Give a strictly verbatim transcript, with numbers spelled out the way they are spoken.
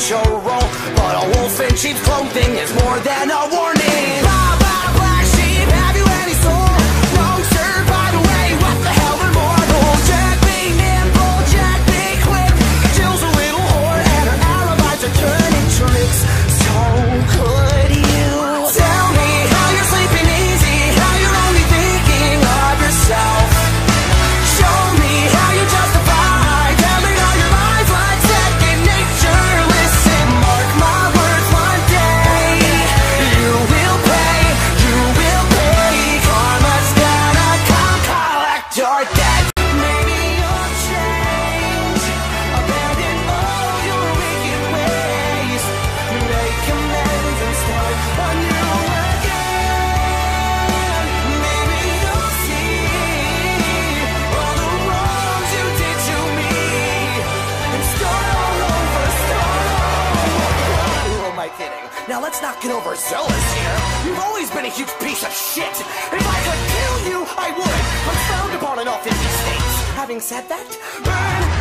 macho role, but a wolf in sheep's clothing is more than a warning. Blah, blah, black sheep, have you any soul? No, sir, by the way, what the hell are mortal? Jack be nimble, Jack be quick. Jill's a little whore and her alibis are turning tricks. So could you tell me how you're sleeping easy, how you're only thinking of yourself? Show me how you justify telling all your lies like second nature. Listen, mark my words, one day you will pay, you will pay. Karma's gonna come collect your debt. Maybe you'll change, abandon all your wicked ways, make amends and start anew again. Maybe you'll see all the wrongs you did to me and start all over, start all over. Who am I kidding? Now let's not get overzealous here. You've always been a huge piece of shit. If I could kill you, I would. I'm frowned upon in all fifty states. Having said that, burn